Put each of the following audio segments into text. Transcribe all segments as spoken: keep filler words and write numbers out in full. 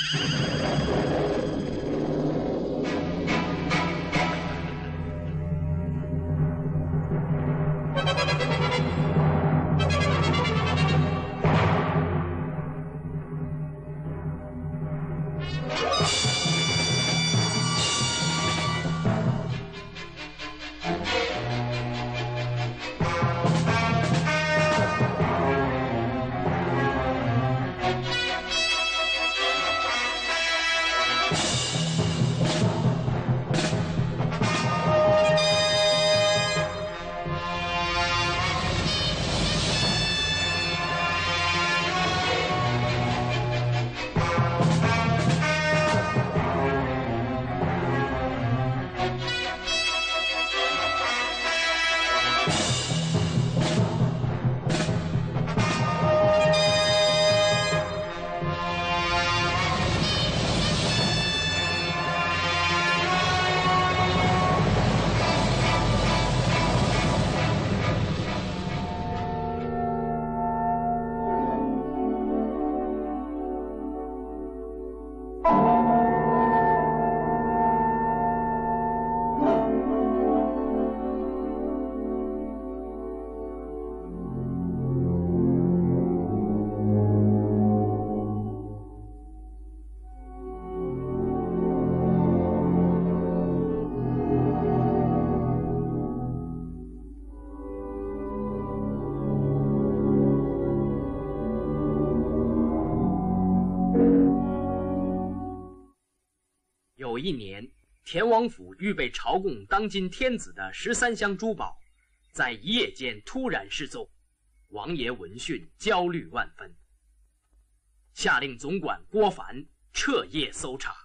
有一年，田王府预备朝贡当今天子的十三香珠宝，在一夜间突然失踪。王爷闻讯，焦虑万分，下令总管郭凡彻夜搜查。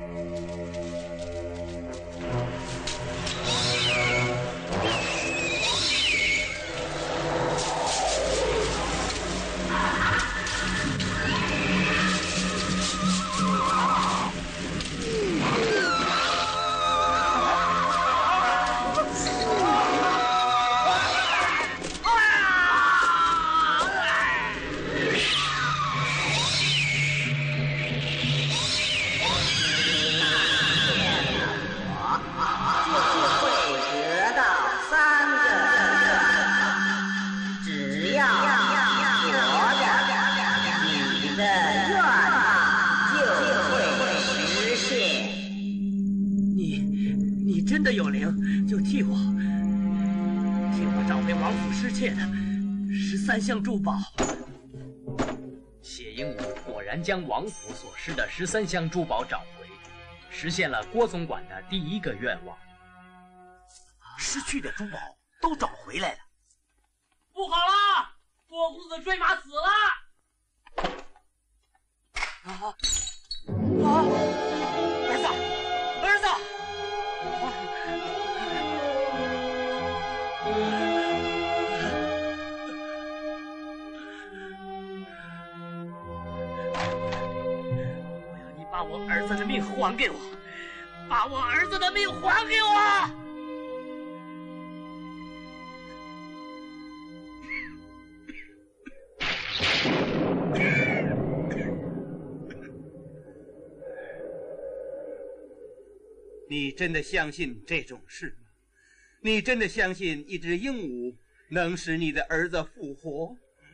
真的有灵，就替我替我找回王府失窃的十三香珠宝。 谢鹦鹉果然将王府所失的十三香珠宝找回，实现了郭总管的第一个愿望。 失去的珠宝都找回来了。 不好了，郭公子坠马死了！ 啊啊！儿子，儿子！ 我要你把我儿子的命还给我，把我儿子的命还给我！ 你真的相信这种事吗？你真的相信一只鹦鹉能使你的儿子复活？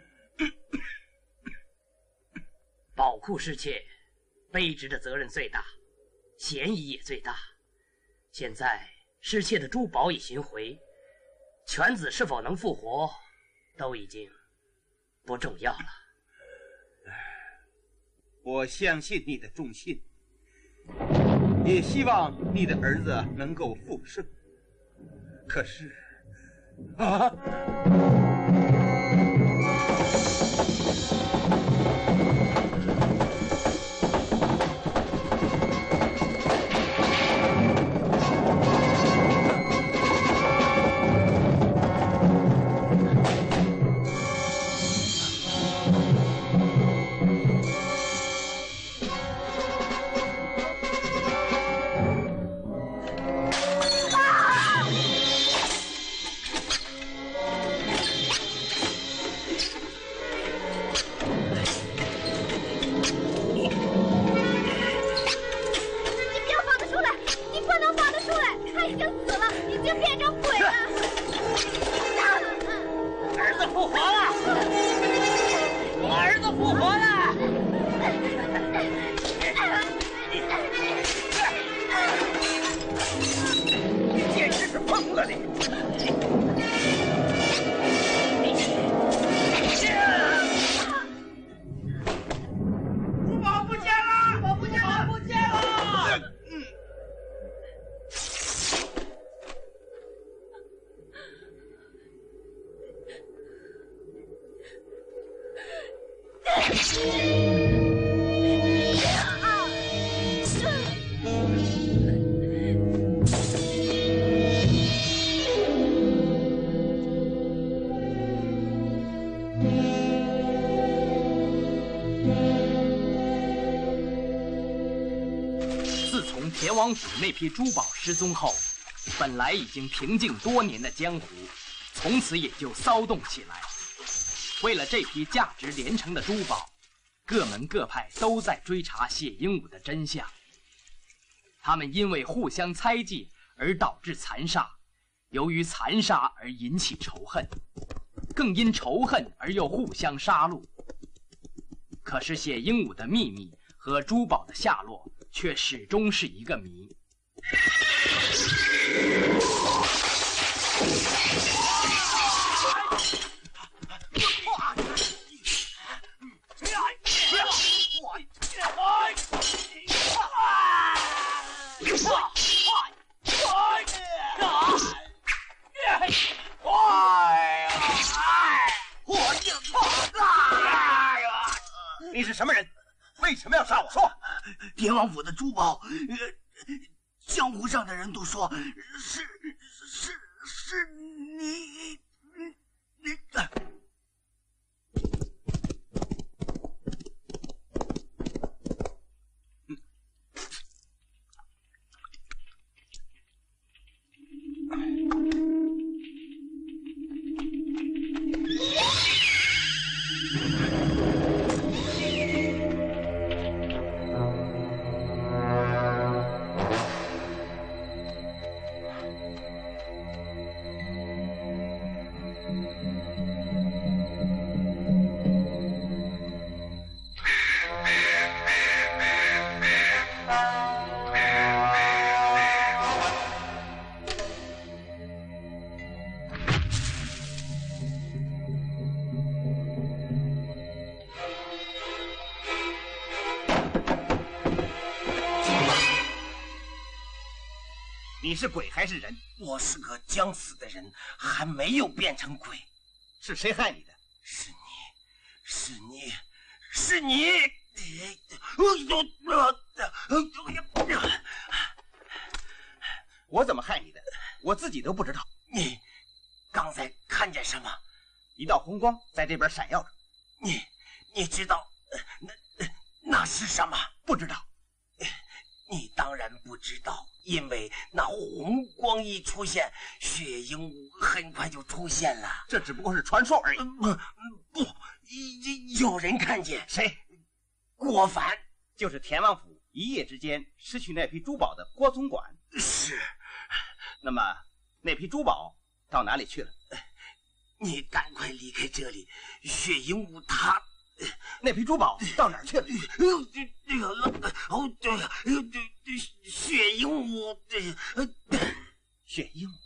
宝库失窃，卑职的责任最大，嫌疑也最大。现在失窃的珠宝已寻回，犬子是否能复活，都已经不重要了。 我相信你的忠心，也希望你的儿子能够复生。可是，啊！ 田王府那批珠宝失踪后，本来已经平静多年的江湖，从此也就骚动起来。为了这批价值连城的珠宝，各门各派都在追查谢鹦鹉的真相。他们因为互相猜忌而导致残杀，由于残杀而引起仇恨，更因仇恨而又互相杀戮。可是谢鹦鹉的秘密和珠宝的下落却始终是一个谜。 你是什么人？为什么要杀我？说！ 田王府的珠宝，呃，江湖上的人都说是是是你，你。呃你是鬼还是人？ 我是个将死的人，还没有变成鬼。 是谁害你的？ 是你，是你，是你！ 我怎么害你的？我自己都不知道。 你刚才看见什么？ 一道红光在这边闪耀着。 你你知道那那是什么？ 不知道。 你当然不知道，因为那红光一出现，血鹦鹉很快就出现了。 这只不过是传说而已。 不不，有人看见。 谁？ 郭凡， 就是田王府一夜之间失去那批珠宝的郭总管。 是。 那么那批珠宝到哪里去了？ 你赶快离开这里，血鹦鹉它。 那批珠宝到哪儿去了？ 这这个哦，对呀，这血鹦鹉，这血鹦鹉。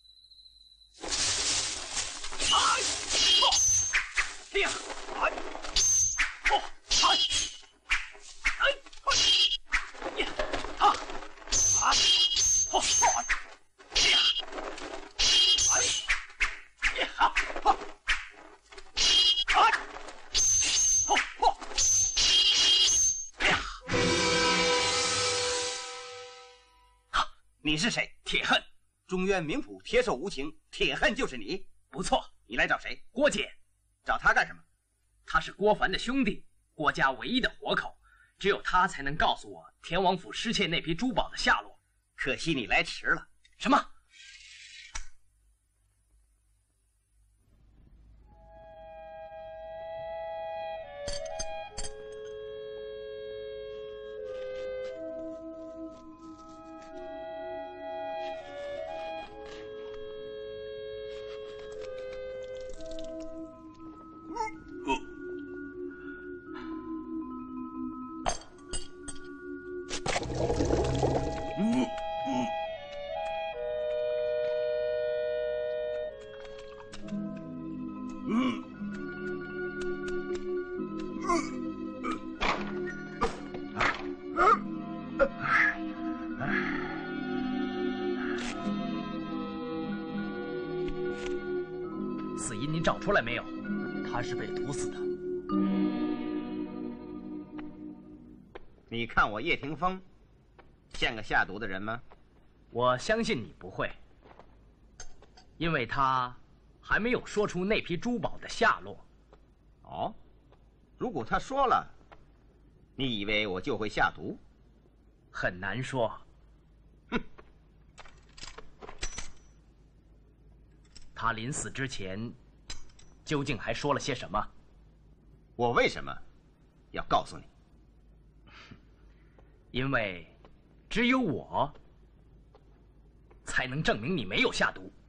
哎， 哎呀，哎，哦，哎，哎，哎，呀，啊，啊，哦，哦，哎呀，哎，呀，啊，啊，啊。你是谁？ 铁恨， 中原名捕铁手无情，铁恨就是你。 不错， 你来找谁？ 郭姐。 找他干什么？ 他是郭凡的兄弟，郭家唯一的活口，只有他才能告诉我田王府失窃那批珠宝的下落。 可惜你来迟了。 什么？死因你找出来没有？ 他是被毒死的。 你看我叶霆锋像个下毒的人吗？ 我相信你不会，因为他还没有说出那批珠宝的下落。 哦，如果他说了，你以为我就会下毒？ 很难说。 他临死之前，究竟还说了些什么？ 我为什么要告诉你？ 因为只有我才能证明你没有下毒。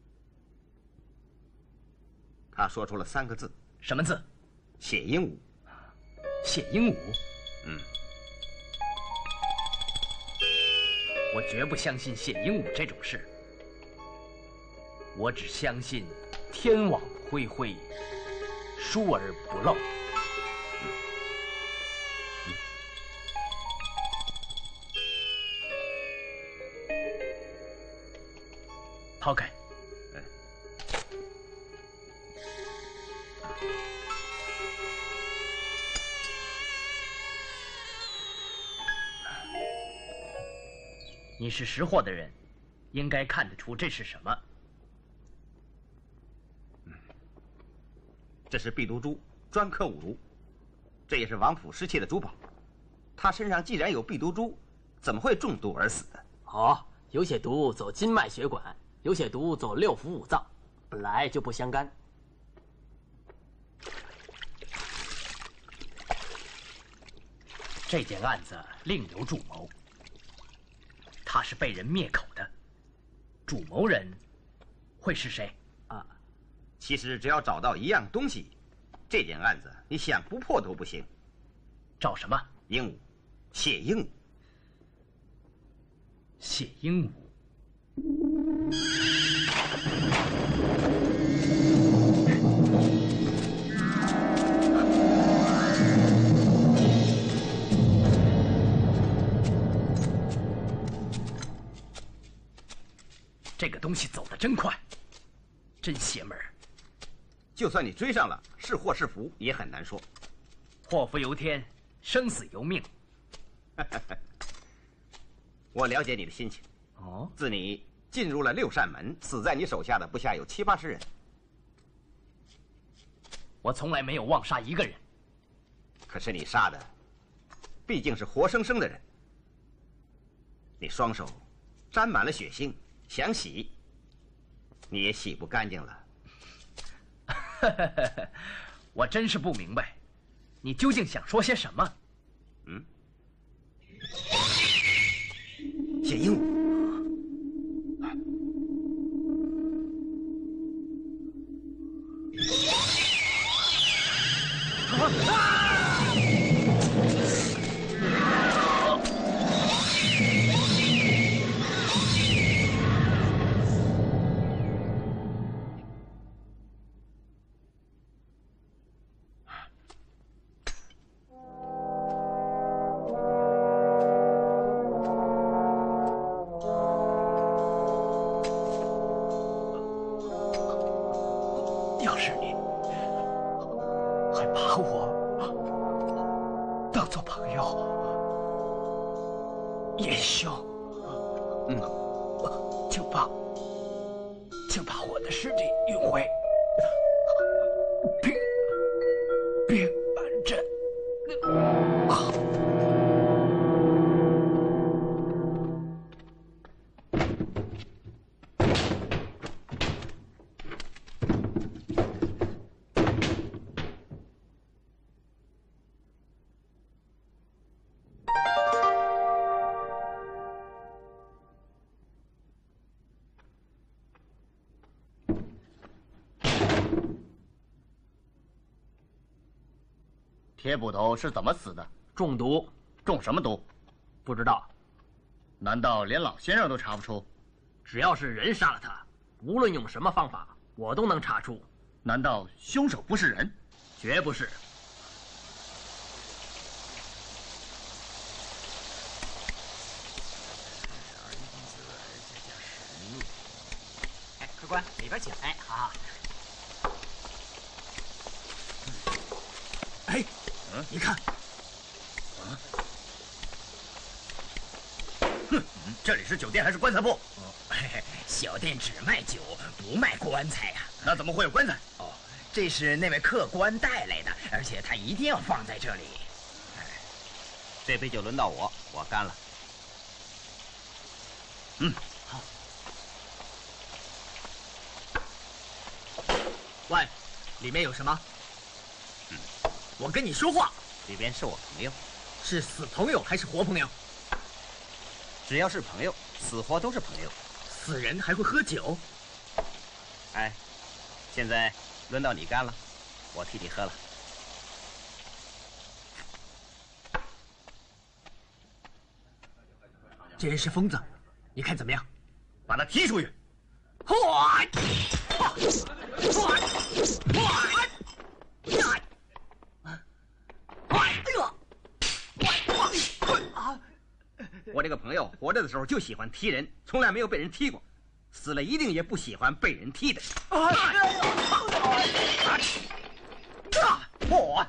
他说出了三个字。 什么字？ 血鹦鹉。 血鹦鹉？ 嗯。 我绝不相信血鹦鹉这种事。我只相信天网恢恢，疏而不漏。嗯嗯、抛开。你是识货的人，应该看得出这是什么。 这是避毒珠，专克五毒，这也是王府失窃的珠宝。他身上既然有避毒珠，怎么会中毒而死的？ 哦，有血毒走筋脉血管，有血毒走六腑五脏，本来就不相干。 这件案子另有主谋。他是被人灭口的，主谋人会是谁？ 啊， 其实只要找到一样东西，这件案子你想不破都不行。 找什么？ 鹦鹉，血鹦鹉。 血鹦鹉。这个东西走得真快，真邪门。 就算你追上了，是祸是福也很难说。 祸福由天，生死由命。 我了解你的心情。 哦， 自你进入了六扇门，死在你手下的不下有七八十人。 我从来没有妄杀一个人。 可是你杀的，毕竟是活生生的人。你双手沾满了血腥。想洗，你也洗不干净了。 我真是不明白，你究竟想说些什么？ 嗯，血鹦鹉。啊！ 要是你还把我当做朋友，叶兄， 嗯， 就把就把我的尸体运回平平安镇。啊铁捕头是怎么死的？ 中毒。 中什么毒？ 不知道。 难道连老先生都查不出？ 只要是人杀了他，无论用什么方法，我都能查出。 难道凶手不是人？ 绝不是。 哎，客官，里边请。哎，好。 哎， 嗯， 你看， 啊，哼，这里是酒店还是棺材铺？ 哦，嘿嘿，小店只卖酒，不卖棺材呀。 那怎么会有棺材？ 哦，这是那位客官带来的，而且他一定要放在这里。 这杯酒轮到我，我干了。 嗯， 好。 喂，里面有什么？嗯，我跟你说话。 里边是我朋友。 是死朋友还是活朋友？ 只要是朋友，死活都是朋友。 死人还会喝酒？ 哎，现在轮到你干了，我替你喝了。 这人是疯子，你看怎么样？ 把他踢出去！ 我这个朋友活着的时候就喜欢踢人，从来没有被人踢过，死了一定也不喜欢被人踢的。我，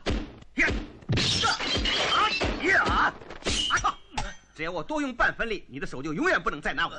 只要我多用半分力，你的手就永远不能再拿我。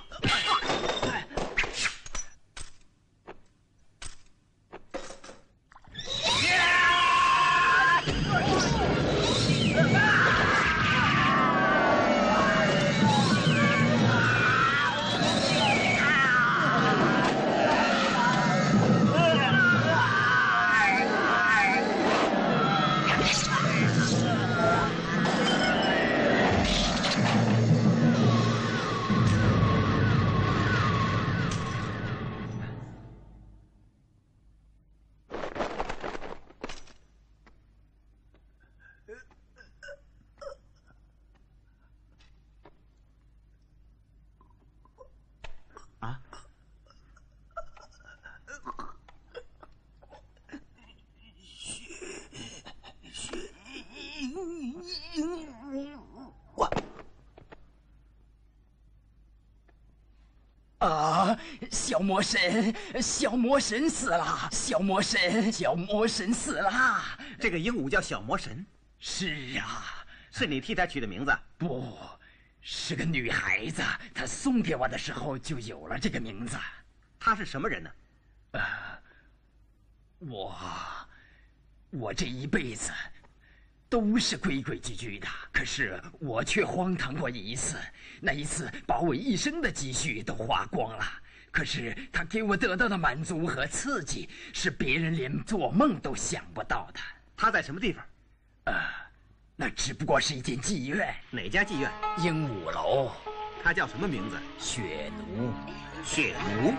啊！小魔神，小魔神死了！小魔神，小魔神死了！ 这个鹦鹉叫小魔神？ 是啊， 是你替他取的名字？ 不，是个女孩子，她送给我的时候就有了这个名字。 她是什么人呢？ 呃，我，我这一辈子都是规规矩矩的，可是我却荒唐过一次。那一次把我一生的积蓄都花光了，可是他给我得到的满足和刺激是别人连做梦都想不到的。 他在什么地方？ 呃，那只不过是一间妓院。 哪家妓院？ 鹦鹉楼。 他叫什么名字？ 血奴。 血奴。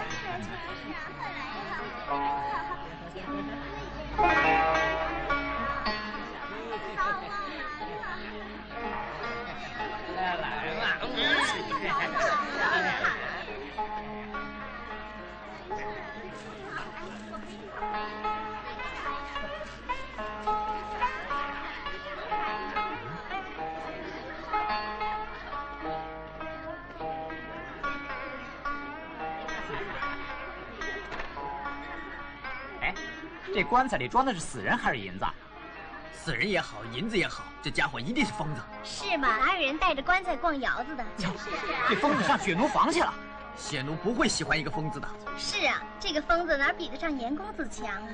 这棺材里装的是死人还是银子？ 死人也好，银子也好，这家伙一定是疯子。 是吗？哪有人带着棺材逛窑子的？ 这疯子上血奴房去了。 血奴不会喜欢一个疯子的。 是啊，这个疯子哪比得上严公子强啊？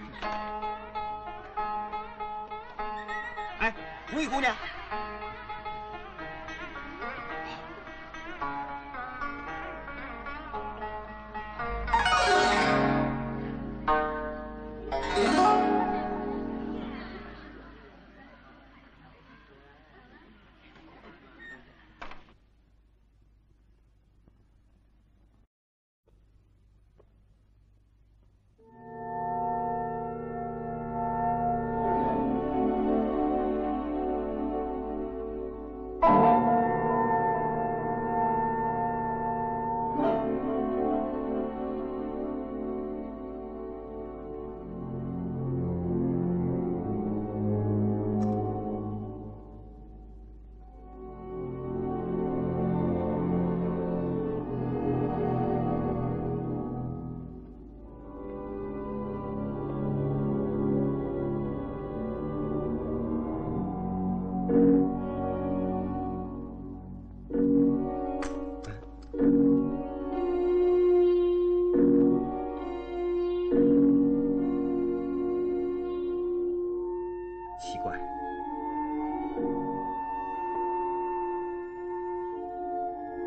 哎，如意姑娘。奇怪，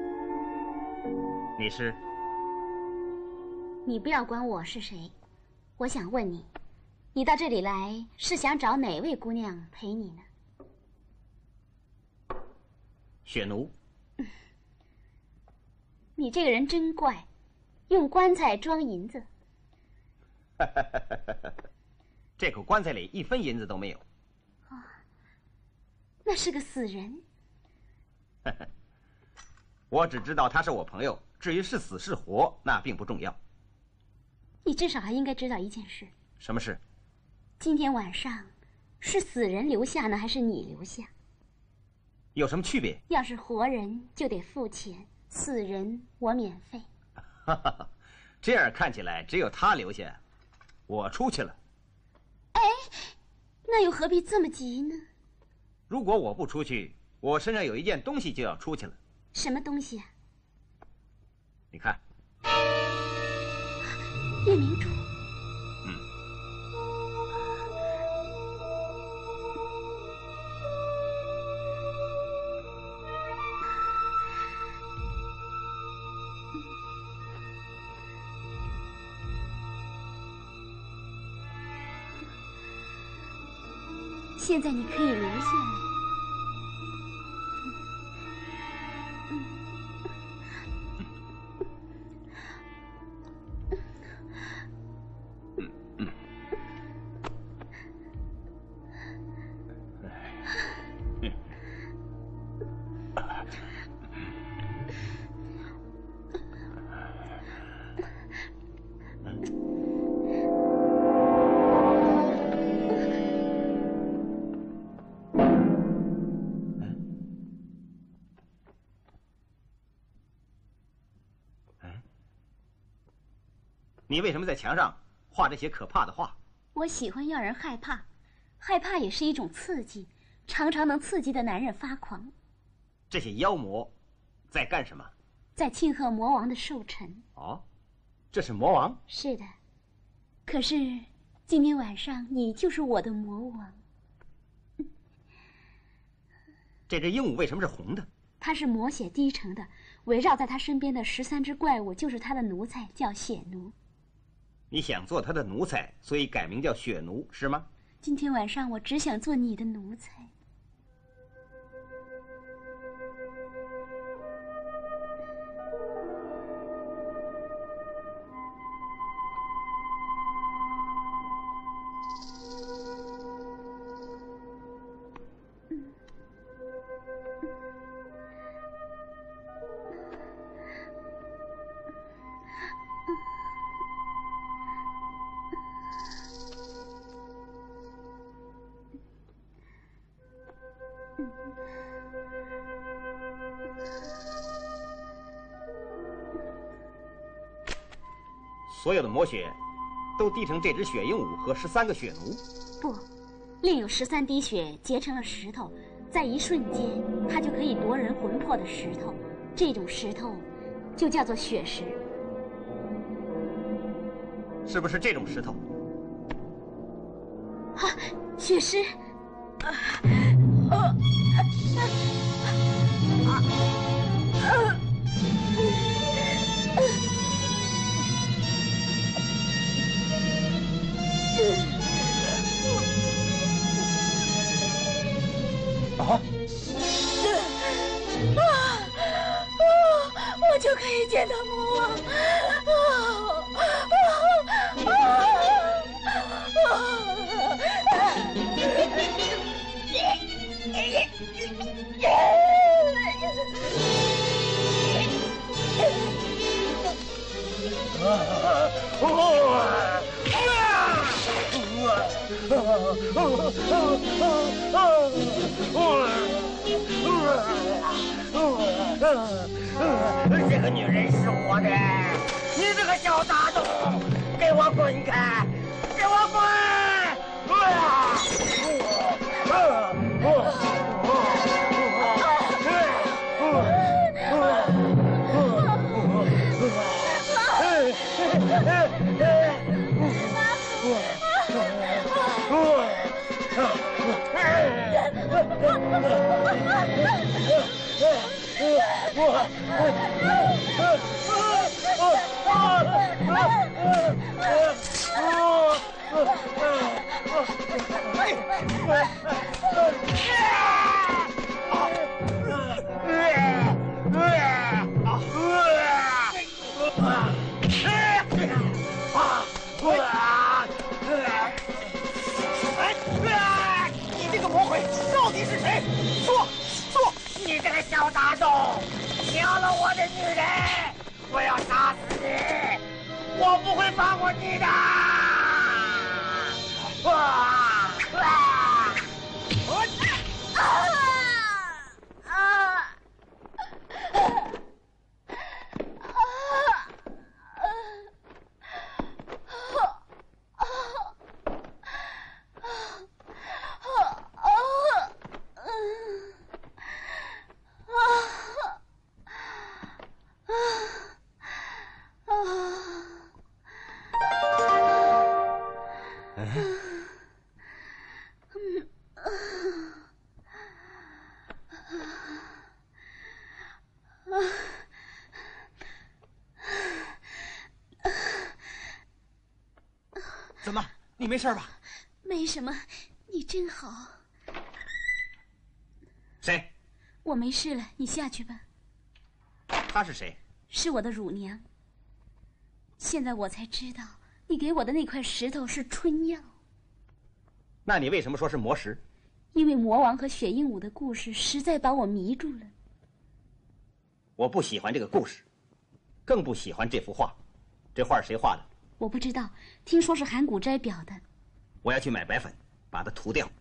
你是？ 你不要管我是谁， 我想问你，你到这里来是想找哪位姑娘陪你呢？ 雪奴。 你这个人真怪，用棺材装银子。 这口棺材里一分银子都没有。 哦，那是个死人。 我只知道他是我朋友，至于是死是活，那并不重要。 你至少还应该知道一件事。 什么事？ 今天晚上是死人留下呢，还是你留下？ 有什么区别？ 要是活人就得付钱，死人我免费。 这样看起来，只有他留下，我出去了。 哎，那又何必这么急呢？ 如果我不出去，我身上有一件东西就要出去了。 什么东西啊？ 你看， 夜明珠。 嗯。 现在你可以留下来。 你为什么在墙上画这些可怕的画？ 我喜欢要人害怕，害怕也是一种刺激，常常能刺激的男人发狂。 这些妖魔在干什么？ 在庆贺魔王的寿辰。 哦，这是魔王？ 是的。可是今天晚上你就是我的魔王。 这只鹦鹉为什么是红的？ 它是魔血滴成的，围绕在它身边的十三只怪物就是它的奴才，叫血奴。 你想做他的奴才，所以改名叫血奴，是吗？ 今天晚上我只想做你的奴才。 所有的魔血都滴成这只血鹦鹉和十三个血奴？ 不，另有十三滴血结成了石头，在一瞬间，它就可以夺人魂魄的石头。这种石头就叫做血石。 是不是这种石头？ 啊，血石！啊啊啊啊！ 啊！ 啊！我就可以见到魔王！啊！啊！ 这个女人是我的，你这个小杂种，给我滚开！给我滚！我你这个魔鬼到底是谁？说说！你这个小杂种，抢了我的女人，我要杀死你！我不会放过你的！啊啊！我啊啊！ 怎么？你没事吧？ 没什么，你真好。 谁？ 我没事了，你下去吧。 她是谁？ 是我的乳娘。现在我才知道，你给我的那块石头是春药。 那你为什么说是魔石？ 因为魔王和雪鹦鹉的故事实在把我迷住了。 我不喜欢这个故事，更不喜欢这幅画。这画谁画的？ 我不知道，听说是韩谷斋裱的。 我要去买白粉，把它涂掉。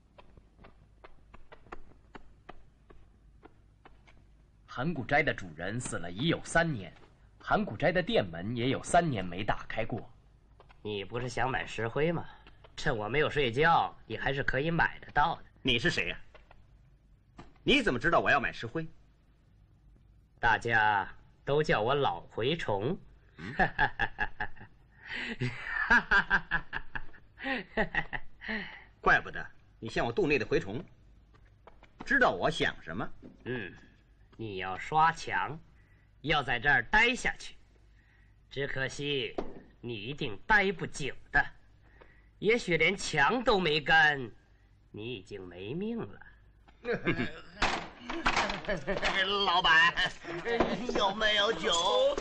韩谷斋的主人死了已有三年，韩谷斋的店门也有三年没打开过。 你不是想买石灰吗？趁我没有睡觉，你还是可以买得到的。 你是谁呀？你怎么知道我要买石灰？ 大家都叫我老蛔虫。哈哈哈哈哈！哈哈哈哈哈！ 怪不得你像我肚内的蛔虫，知道我想什么。 嗯，你要刷墙，要在这儿待下去。只可惜你一定待不久的，也许连墙都没干，你已经没命了。 老板，有没有酒？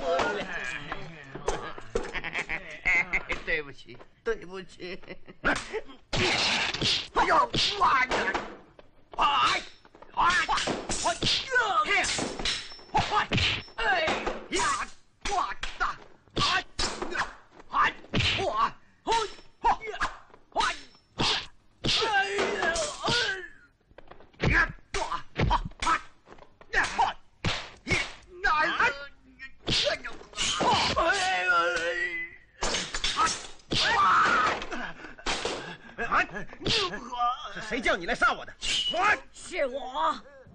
对不起，对不起。哎呦，哇呀！哎，哎，我这，哎，哎呀，哇哒，哎，哎，哇，哎，呀，哎，哎呀，哎，呀，哇，啊，啊，呀，啊，一，哎，哎，这就，哎呦， 是谁叫你来杀我的？我是我。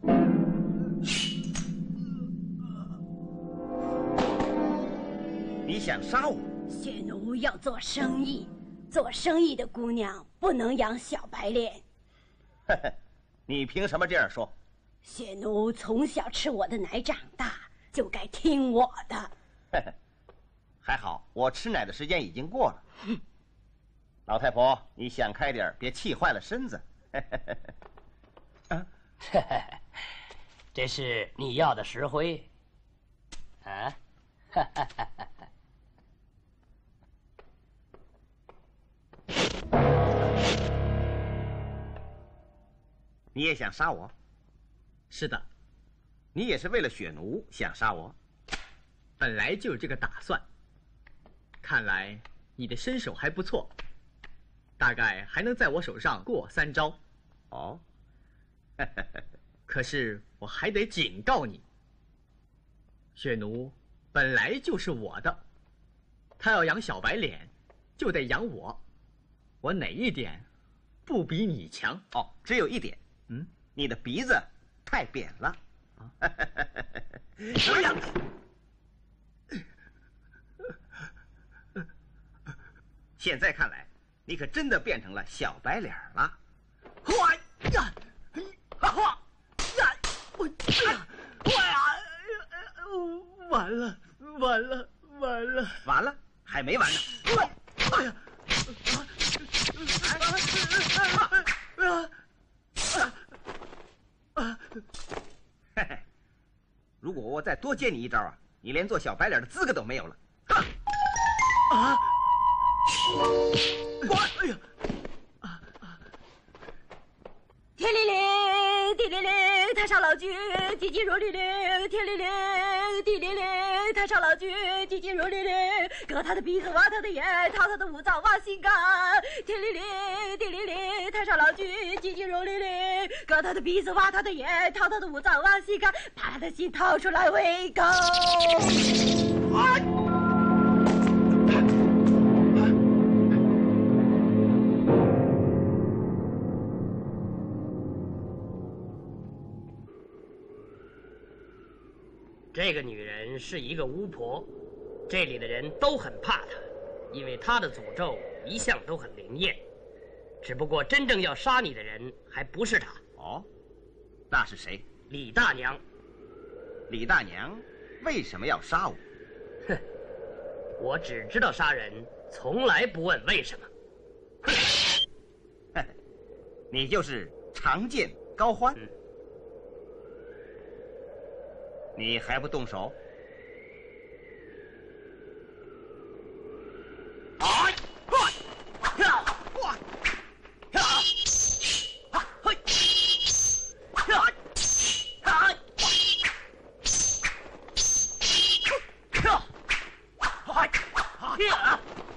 你想杀我？ 血奴要做生意，做生意的姑娘不能养小白脸。 呵呵，你凭什么这样说？ 血奴从小吃我的奶长大，就该听我的。 呵呵，还好我吃奶的时间已经过了。老太婆，你想开点，别气坏了身子。 啊，这是你要的石灰。啊， 你也想杀我？ 是的。 你也是为了血奴想杀我？ 本来就有这个打算。看来你的身手还不错。大概还能在我手上过三招。 哦， 可是我还得警告你，血奴本来就是我的，他要养小白脸，就得养我。我哪一点不比你强？ 哦，只有一点。 嗯， 你的鼻子太扁了。啊， 我养。 现在看来，你可真的变成了小白脸了。 哇呀！啊呀！我呀！我呀！ 完了，完了，完了， 完了，还没完呢。 哎呀！ 嘿嘿，如果我再多接你一招啊，你连做小白脸的资格都没有了。哈！啊！我，哎呀！ 天灵灵，地灵灵，太上老君，急急如律令。天灵灵，地灵灵，太上老君，急急如律令。割他的鼻子，挖他的眼，掏他的五脏，挖心肝。天灵灵，地灵灵，太上老君，急急如律令。割他的鼻子，挖他的眼，掏他的五脏，挖心肝，把他的心掏出来喂狗。啊！ 这个女人是一个巫婆，这里的人都很怕她，因为她的诅咒一向都很灵验。只不过真正要杀你的人还不是她。 哦，那是谁？ 李大娘。 李大娘为什么要杀我？ 哼，我只知道杀人，从来不问为什么。 哼，你就是长剑高欢。嗯，你还不动手？ 啊！呀！哇！呀！啊！嘿！呀！啊！呀！啊！呀！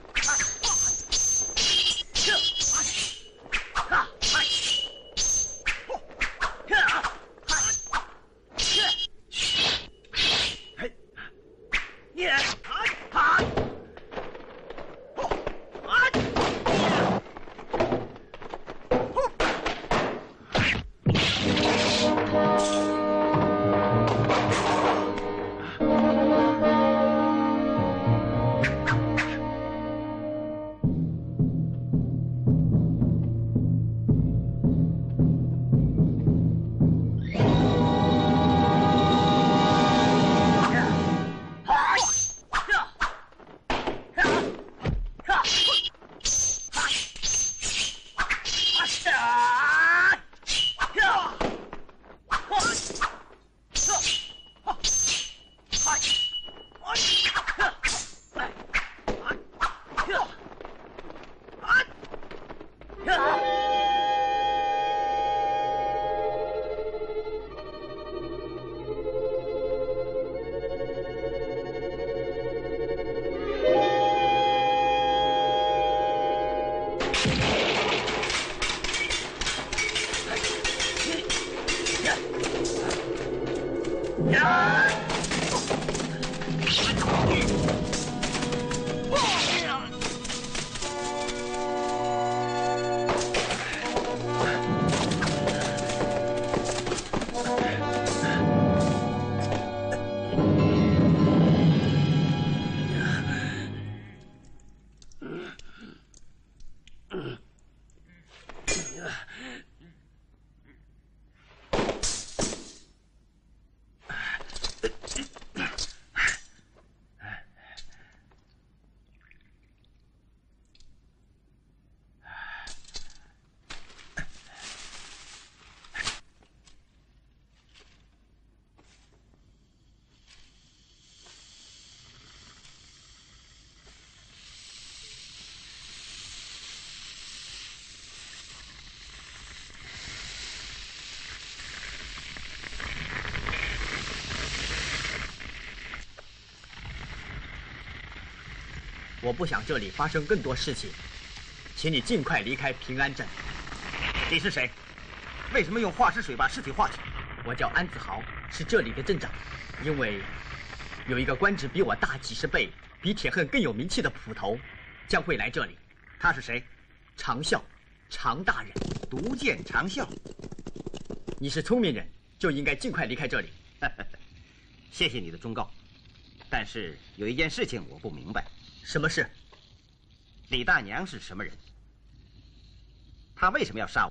我不想这里发生更多事情，请你尽快离开平安镇。 你是谁？为什么用化尸水把尸体化去？ 我叫安子豪，是这里的镇长。因为有一个官职比我大几十倍、比铁恨更有名气的捕头将会来这里。 他是谁？ 长啸，常大人。 毒箭长啸。 你是聪明人，就应该尽快离开这里。 谢谢你的忠告，但是有一件事情我不明白。 什么事？ 李大娘是什么人？她为什么要杀我？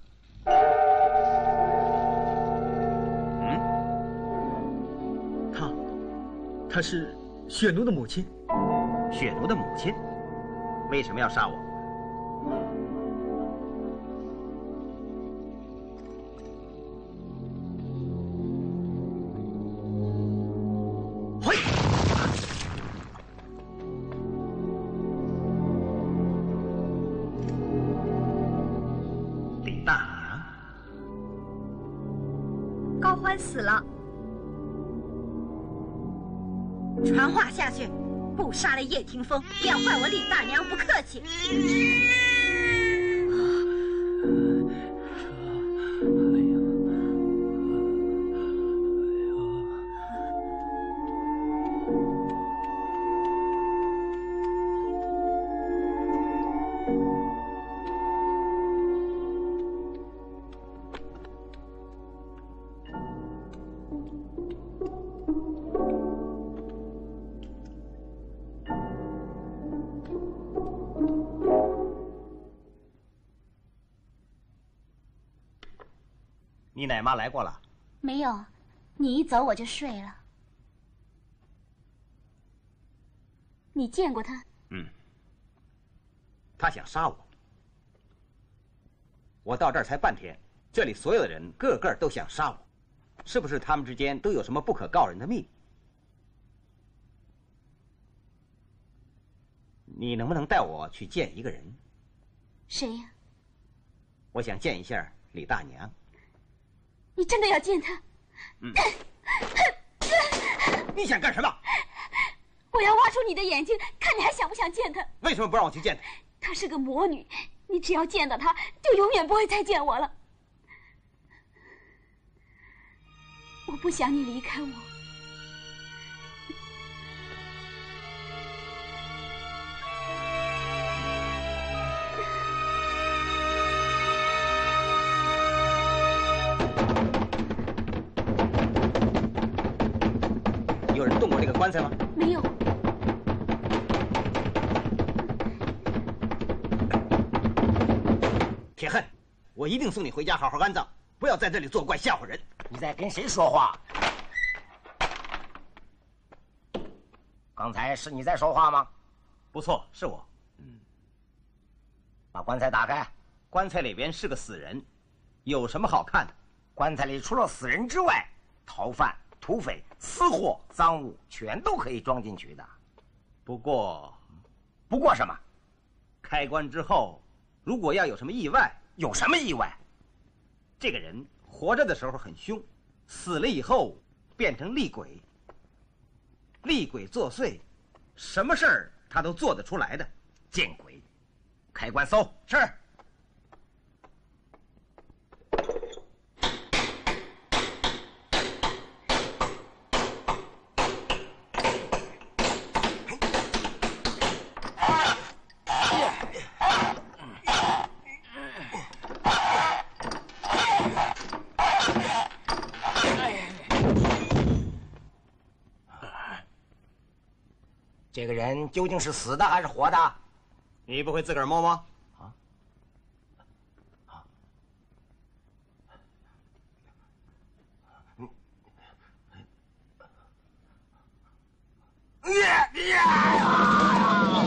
嗯？她，她是血奴的母亲。 血奴的母亲为什么要杀我？ 官死了。传话下去，不杀了叶霆锋，不要怪我李大娘不客气。 你奶妈来过了？ 没有，你一走我就睡了。你见过他？ 嗯。他想杀我。我到这儿才半天，这里所有的人个个都想杀我，是不是他们之间都有什么不可告人的秘密？你能不能带我去见一个人？ 谁呀？ 我想见一下李大娘。 你真的要见他？ 嗯。你想干什么？ 我要挖出你的眼睛，看你还想不想见他。 为什么不让我去见他？ 她是个魔女，你只要见到她，就永远不会再见我了。我不想你离开我。 有人动过这个棺材吗？ 没有。 铁恨，我一定送你回家好好安葬，不要在这里作怪吓唬人。 你在跟谁说话？刚才是你在说话吗？ 不错，是我。 嗯。把棺材打开。 棺材里边是个死人，有什么好看的？ 棺材里除了死人之外，逃犯、土匪、私货、赃物全都可以装进去的。 不过， 不过什么？ 开棺之后，如果要有什么意外， 有什么意外？ 这个人活着的时候很凶，死了以后变成厉鬼。厉鬼作祟，什么事儿他都做得出来的。 见鬼！开棺搜。 是。 这个人究竟是死的还是活的？ 你不会自个儿摸摸？ 啊！呀呀！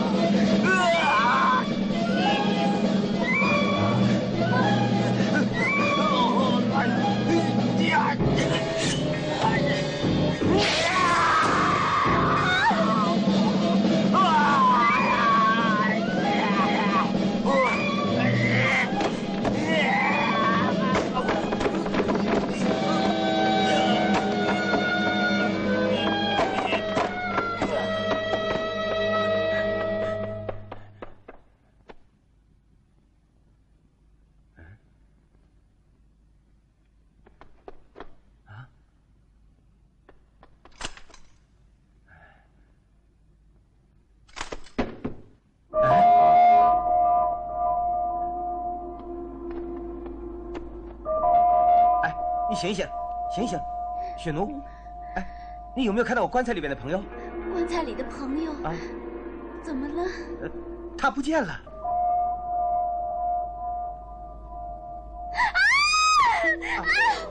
醒醒，醒醒，雪奴！哎，你有没有看到我棺材里边的朋友？ 棺材里的朋友啊？ 怎么了？ 呃，他不见了。 啊！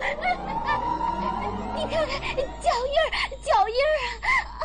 你看看，脚印儿，脚印儿啊！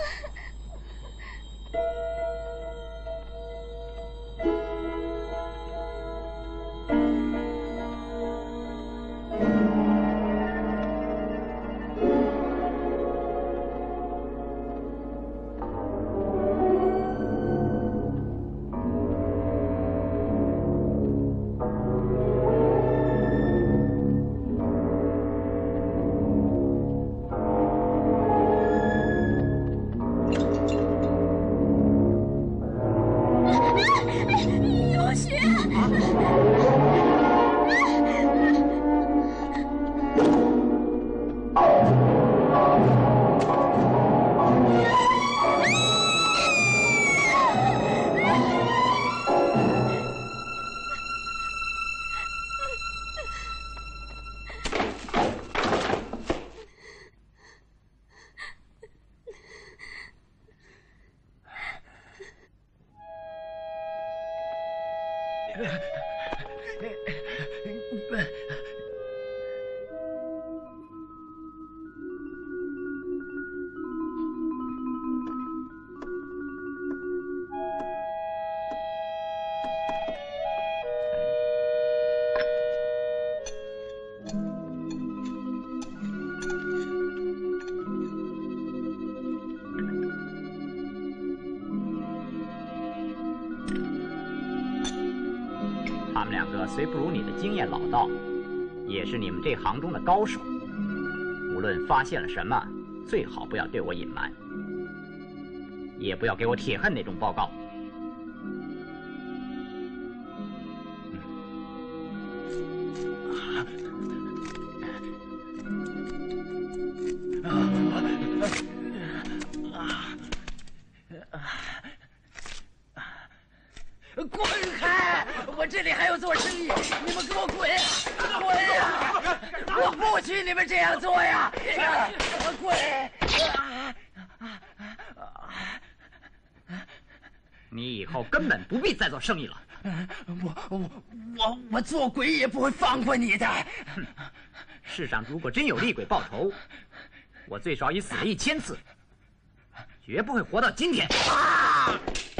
你们。 他们两个虽不如你的经验老道，也是你们这行中的高手。无论发现了什么，最好不要对我隐瞒，也不要给我铁恨那种报告。 滚开！我这里还要做生意，你们给我滚！滚呀！我不许你们这样做呀！滚！ 你以后根本不必再做生意了。 我我我我做鬼也不会放过你的。 世上如果真有厉鬼报仇，我最少已死了一千次，绝不会活到今天。啊！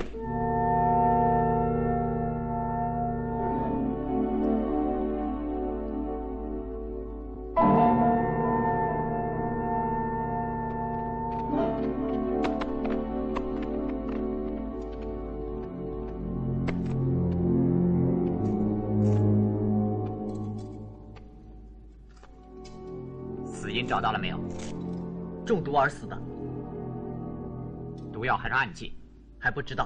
找到了没有？ 中毒而死的。 毒药还是暗器？ 还不知道。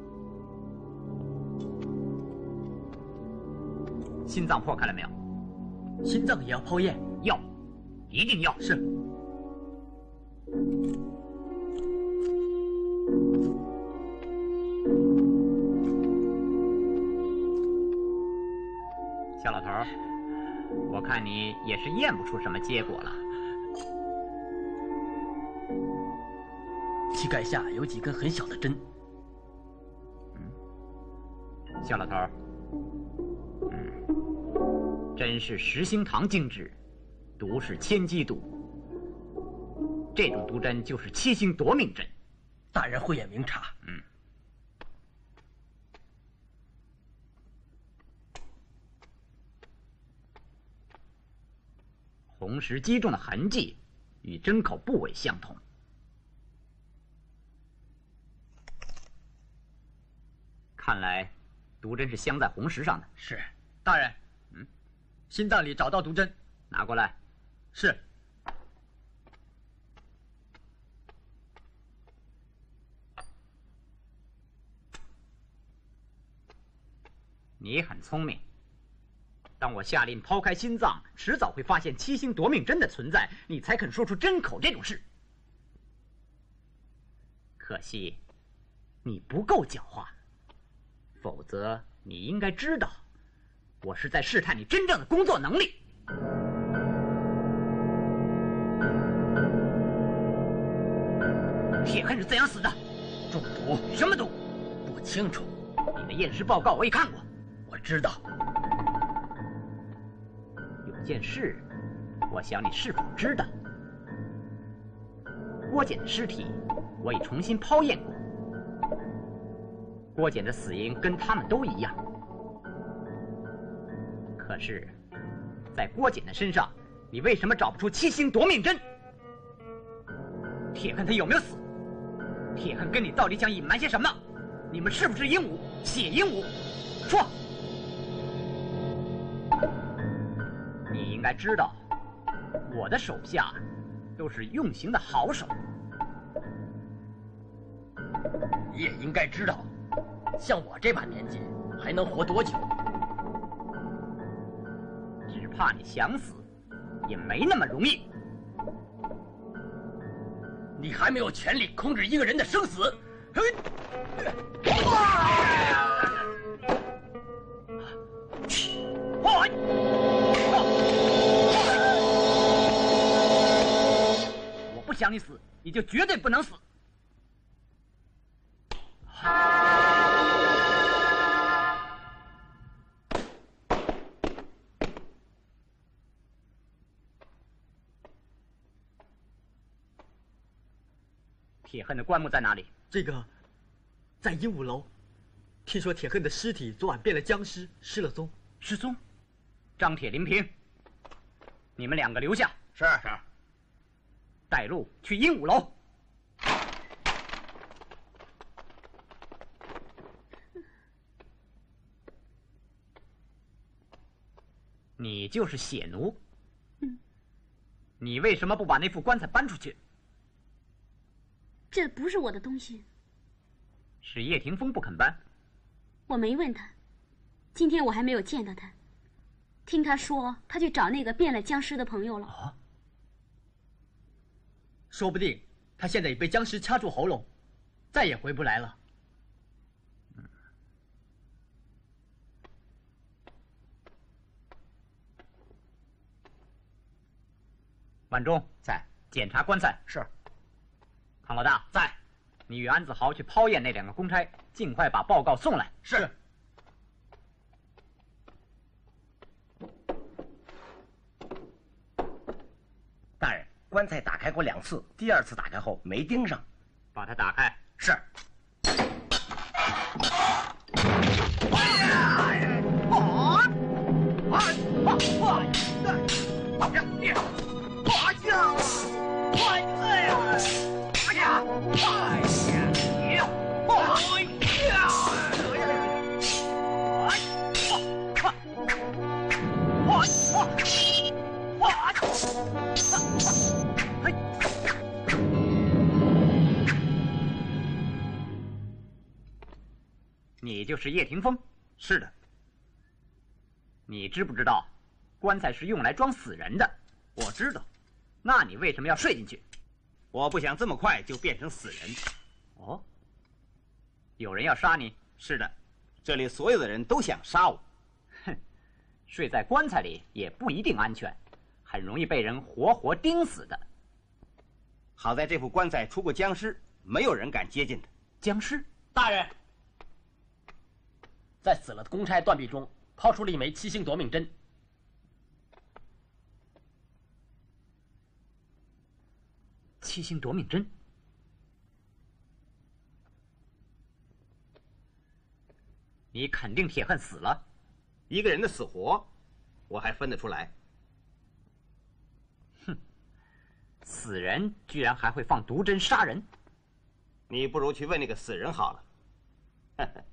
心脏破开了没有？ 心脏也要剖验？ 要，一定要。 是。 小老头，我看你也是验不出什么结果了。 膝盖下有几根很小的针。 嗯，小老头，嗯，针是十星堂精制，毒是千机毒。这种毒针就是七星夺命针。 大人慧眼明察。 嗯。红石击中的痕迹与针口部位相同。 看来，毒针是镶在红石上的。 是，大人。 嗯， 心脏里找到毒针， 拿过来。 是。 你很聪明。当我下令抛开心脏，迟早会发现七星夺命针的存在，你才肯说出针口这种事。可惜，你不够狡猾。 否则，你应该知道，我是在试探你真正的工作能力。铁恨是怎样死的？ 中毒。 什么毒？ 不清楚。 你的验尸报告我也看过。 我知道。 有件事，我想你是否知道？郭简的尸体，我已重新剖验过。 郭简的死因跟他们都一样，可是，在郭简的身上，你为什么找不出七星夺命针？铁恨他有没有死？铁恨跟你到底想隐瞒些什么？你们是不是鹦鹉？血鹦鹉？说！你应该知道，我的手下都是用刑的好手。 你也应该知道。 像我这把年纪，还能活多久？ 只怕你想死，也没那么容易。 你还没有权利控制一个人的生死。 我不想你死，你就绝对不能死。 铁恨的棺木在哪里？ 这个，在鹦鹉楼。听说铁恨的尸体昨晚变了僵尸，失了踪。 失踪？张铁、林平，你们两个留下。 是是。 带路去鹦鹉楼。你就是血奴。 嗯。 你为什么不把那副棺材搬出去？ 这不是我的东西。 是叶霆锋不肯搬。 我没问他，今天我还没有见到他。听他说，他去找那个变了僵尸的朋友了。 啊？说不定他现在已被僵尸掐住喉咙，再也回不来了。 嗯。万忠在， 检查棺材。 是。 康老大在。 你与安子豪去抛验那两个公差，尽快把报告送来。 是。 大人，棺材打开过两次，第二次打开后没钉上。 把它打开。 是。 你就是叶霆锋？ 是的。 你知不知道，棺材是用来装死人的？ 我知道。 那你为什么要睡进去？ 我不想这么快就变成死人。 哦，有人要杀你？ 是的，这里所有的人都想杀我。 哼，睡在棺材里也不一定安全，很容易被人活活钉死的。 好在这副棺材出过僵尸，没有人敢接近它。 僵尸？ 大人，在死了的公差断臂中抛出了一枚七星夺命针。 七星夺命针？你肯定铁恨死了？ 一个人的死活，我还分得出来。 哼，死人居然还会放毒针杀人？ 你不如去问那个死人好了。呵呵。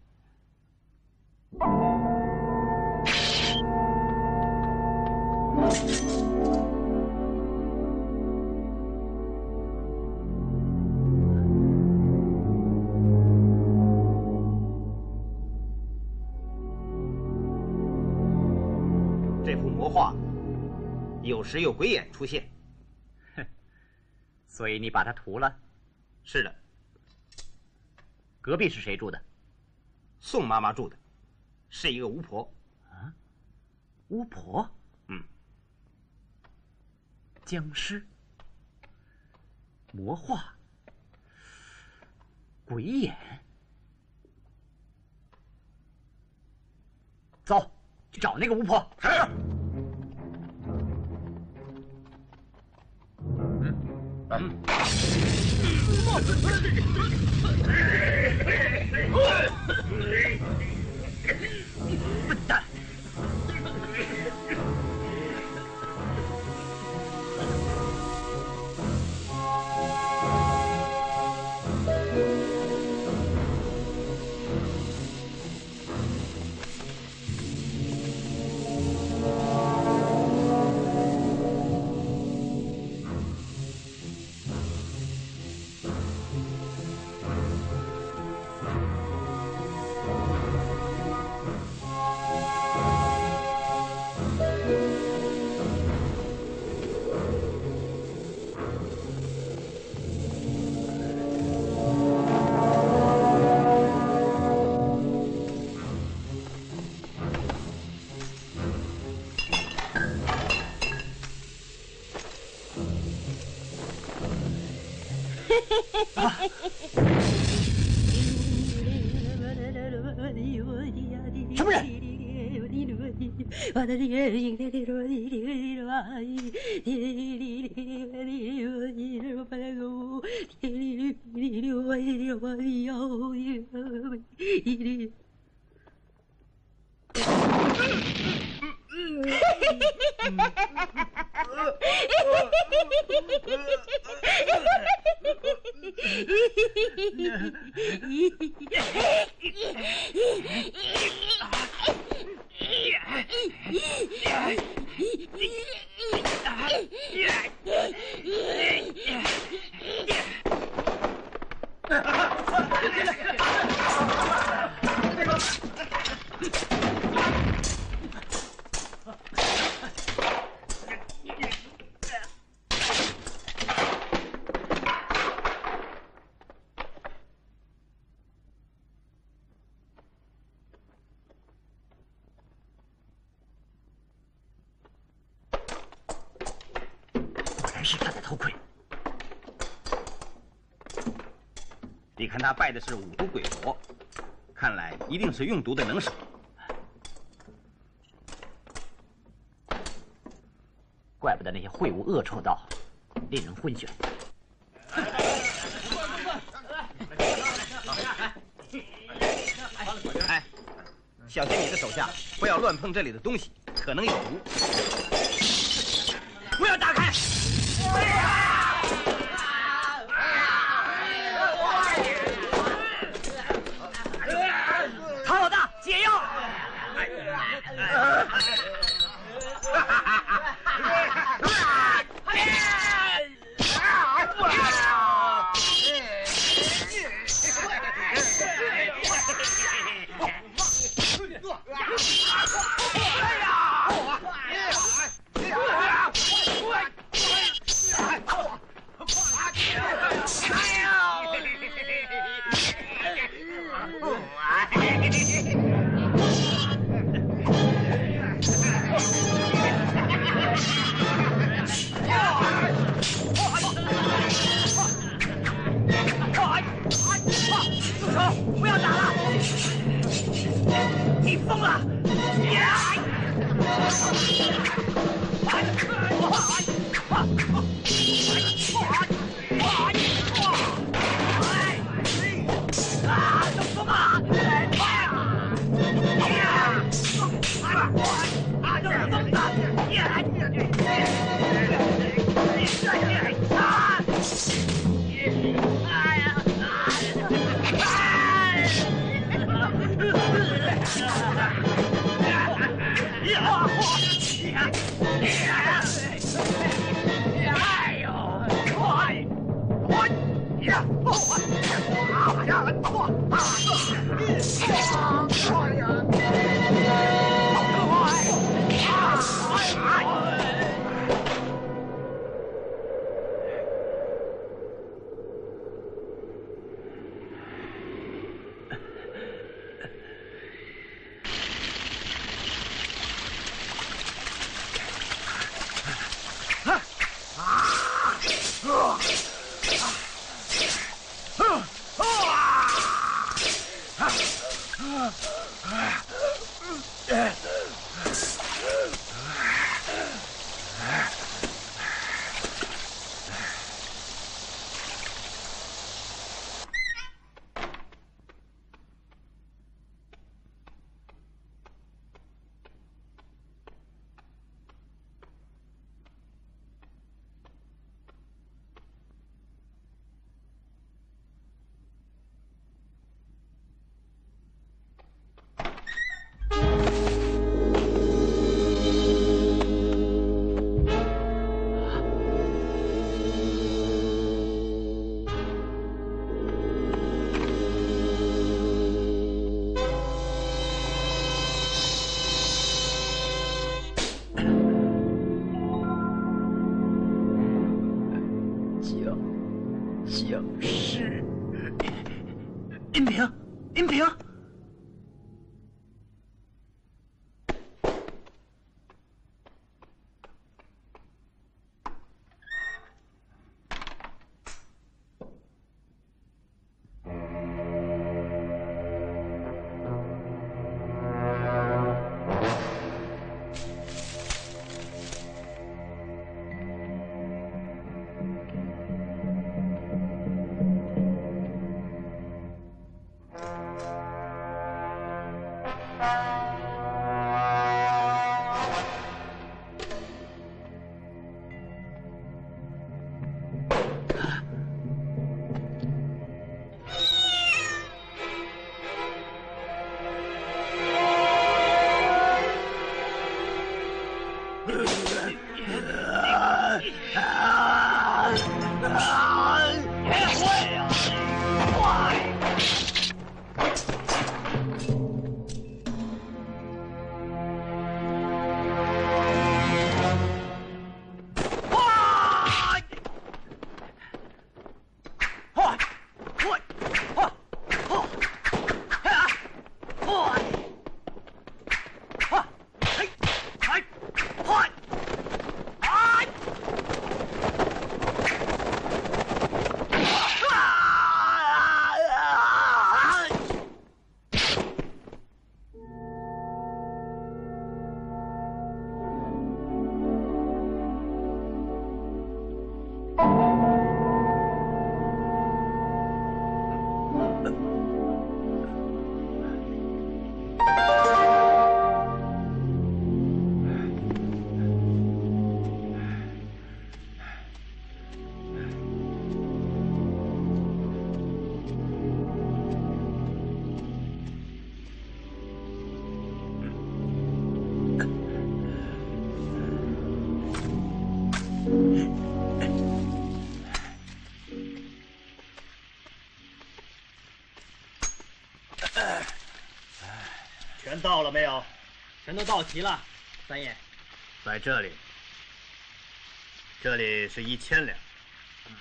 这幅魔画有时有鬼眼出现。 哼，所以你把它涂了？ 是的。 隔壁是谁住的？ 宋妈妈住的，是一个巫婆。 啊？巫婆？ 嗯。 僵尸、魔画、鬼眼。走，去找那个巫婆。 是。 嗯嗯。笨蛋！ 什么人？ 是他在偷窥。 你看他拜的是五毒鬼佛，看来一定是用毒的能手。 怪不得那些秽物恶臭到令人昏眩。 哎，小心你的手下，不要乱碰这里的东西，可能有毒。 不要打开！ 唐老大，解药！ 住手！不要打了！你疯了！啊！都疯了！快啊！啊！都是疯的！ 就是银平，银平。 全到了没有？ 全都到齐了，三爷。 在这里，这里是一千两。 嗯、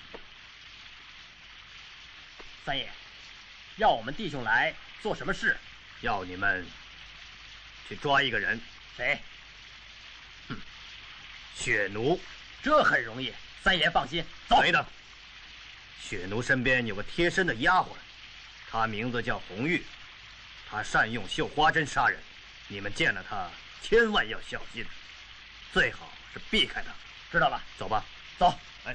三爷，要我们弟兄来做什么事？ 要你们去抓一个人。 谁？ 哼，血奴。 这很容易，三爷放心。走。 没的。血奴身边有个贴身的丫鬟，她名字叫红玉，她善用绣花针杀人，你们见了她千万要小心，最好是避开她。 知道了， 走吧。 走。 哎。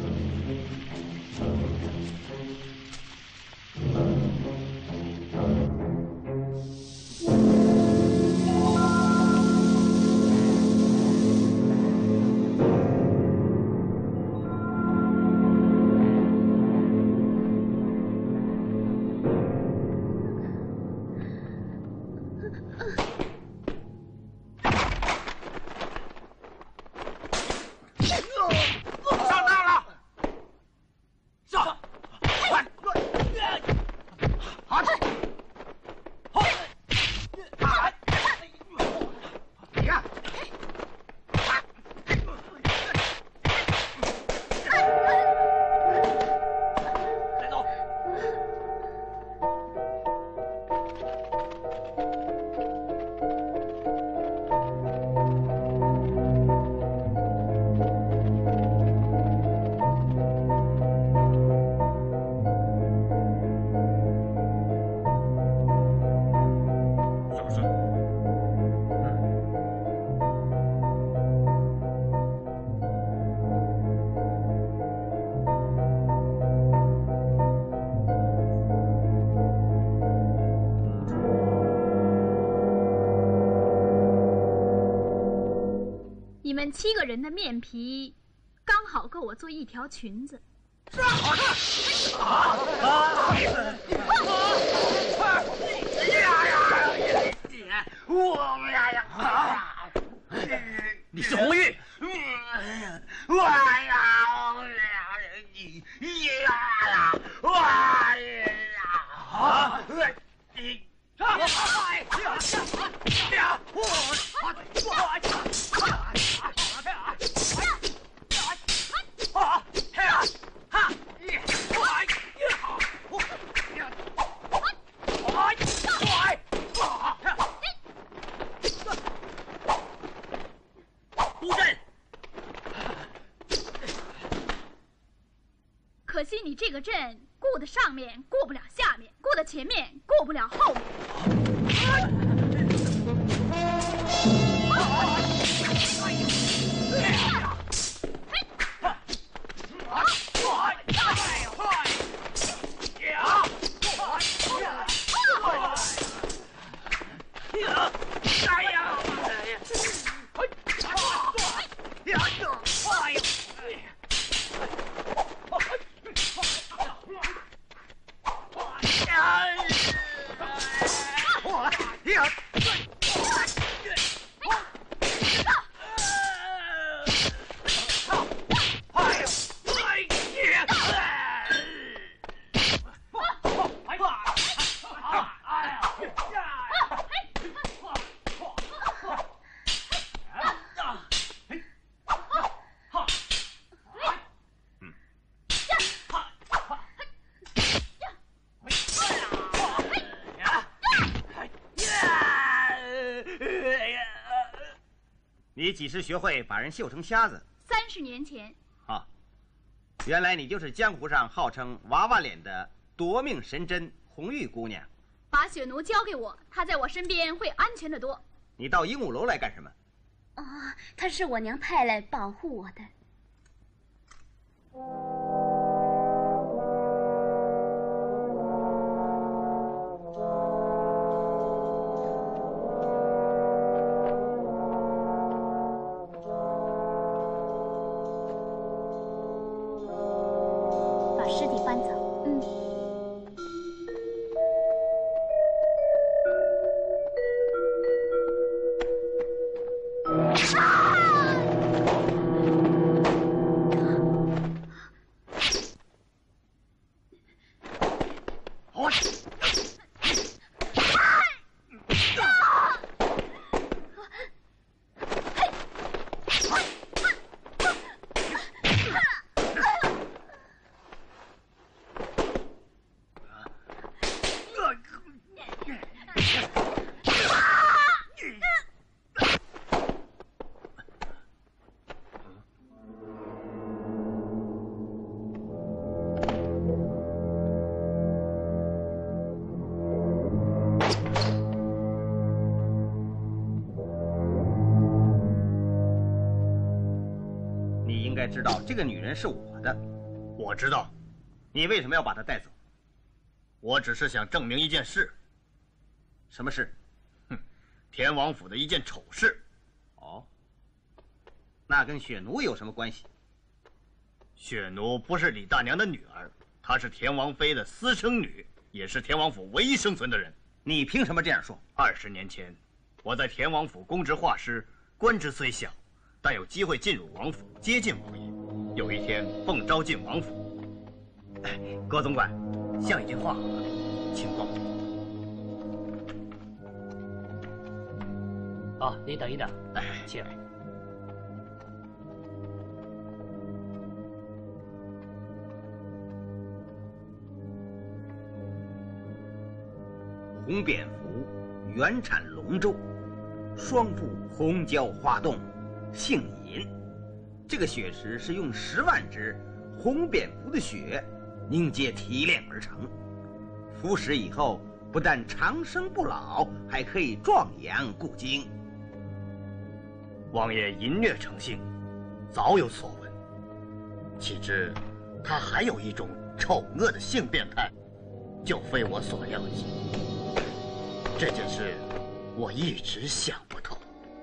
你们七个人的面皮，刚好够我做一条裙子。 你是红玉。 我呀，你呀，我呀，你。 布阵。 可惜你这个阵顾得上面，顾不了下面；顾得前面，顾不了后面。 你几时学会把人绣成瞎子？ 三十年前。 啊，原来你就是江湖上号称娃娃脸的夺命神针红玉姑娘。 把血奴交给我，她在我身边会安全得多。 你到鹦鹉楼来干什么？ 哦，她是我娘派来保护我的。把尸体搬走。嗯。 该知道这个女人是我的。 我知道。 你为什么要把她带走？ 我只是想证明一件事。 什么事？ 哼，田王府的一件丑事。 哦，那跟雪奴有什么关系？ 雪奴不是李大娘的女儿，她是田王妃的私生女，也是田王府唯一生存的人。 你凭什么这样说？ 二十年前，我在田王府供职画师，官职虽小，但有机会进入王府，接近王爷。有一天奉召进王府。 哎，葛总管，像一句话，请报。 哦，你等一等， 哎， 请。 红蝙蝠原产龙州，双腹红椒花洞，姓尹。这个血石是用十万只红蝙蝠的血凝结提炼而成，服食以后不但长生不老，还可以壮阳固精。 王爷淫虐成性，早有所闻。岂知他还有一种丑恶的性变态，就非我所料及。这件事我一直想不透。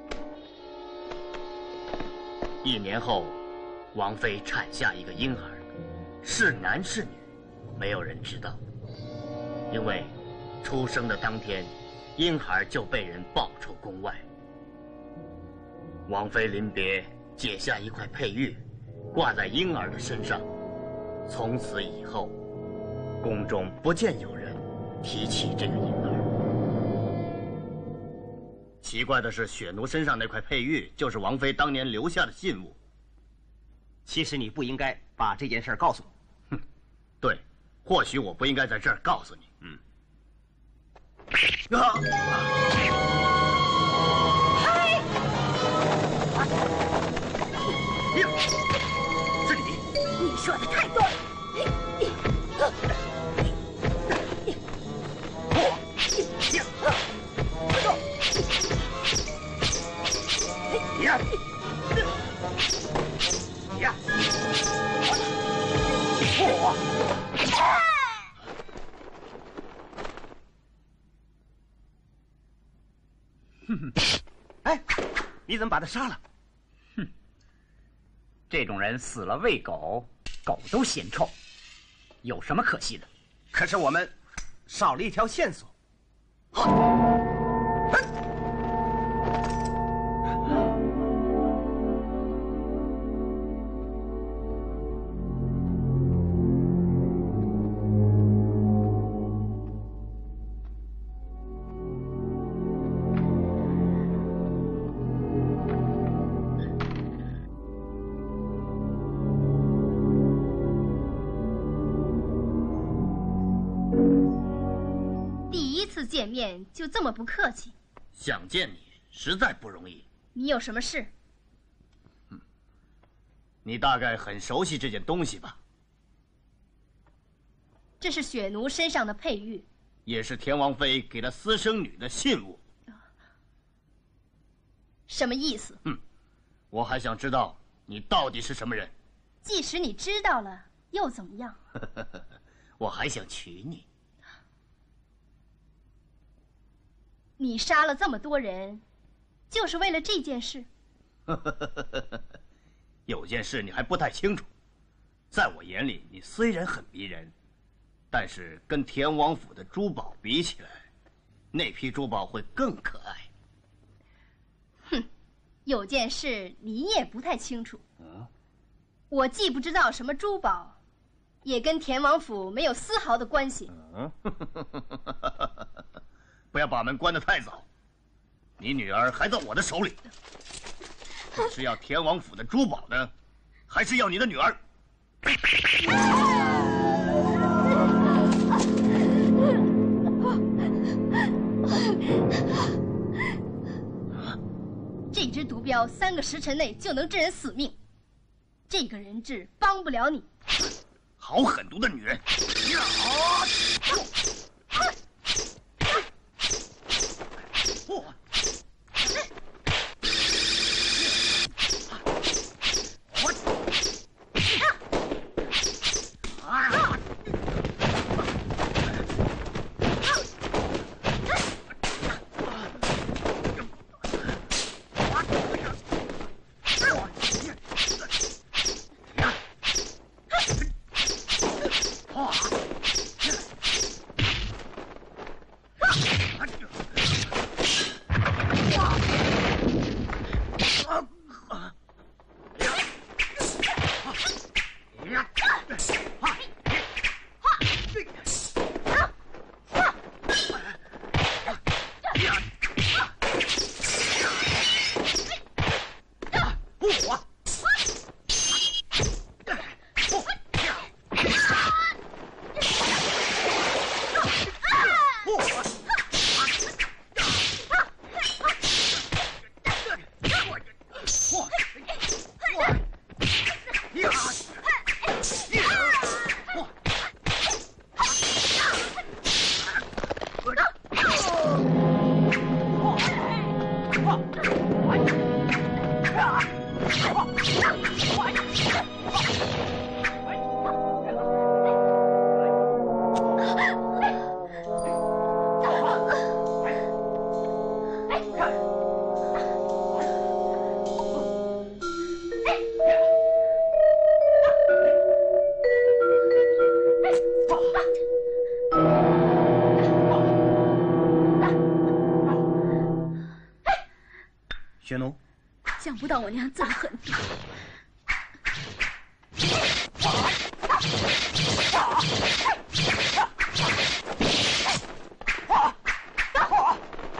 一年后，王妃产下一个婴儿，是男是女，没有人知道，因为出生的当天，婴孩就被人抱出宫外。王妃临别，解下一块佩玉，挂在婴儿的身上。从此以后，宫中不见有人提起这个婴儿。奇怪的是，雪奴身上那块佩玉就是王妃当年留下的信物。 其实你不应该把这件事告诉我。 哼，对，或许我不应该在这儿告诉你。 嗯。 啊！ 嗨！ 是你！ 你说的太多了。 呀！呀！我！ 哼哼！哎，你怎么把他杀了？ 哼！这种人死了喂狗，狗都嫌臭，有什么可惜的？ 可是我们少了一条线索。 见面就这么不客气， 想见你实在不容易。 你有什么事？ 嗯，你大概很熟悉这件东西吧？ 这是雪奴身上的佩玉， 也是田王妃给了私生女的信物。 什么意思？ 嗯，我还想知道你到底是什么人。 即使你知道了，又怎么样？ 我还想娶你。 你杀了这么多人，就是为了这件事？ 有件事你还不太清楚，在我眼里，你虽然很迷人，但是跟田王府的珠宝比起来，那批珠宝会更可爱。 哼，有件事你也不太清楚。 嗯， 我既不知道什么珠宝，也跟田王府没有丝毫的关系。 嗯。不要把门关得太早，你女儿还在我的手里。你是要田王府的珠宝呢，还是要你的女儿？ 这只毒镖三个时辰内就能致人死命，这个人质帮不了你。 好狠毒的女人！我，我， 雪奴， 想不到我娘这么狠毒。 大伙！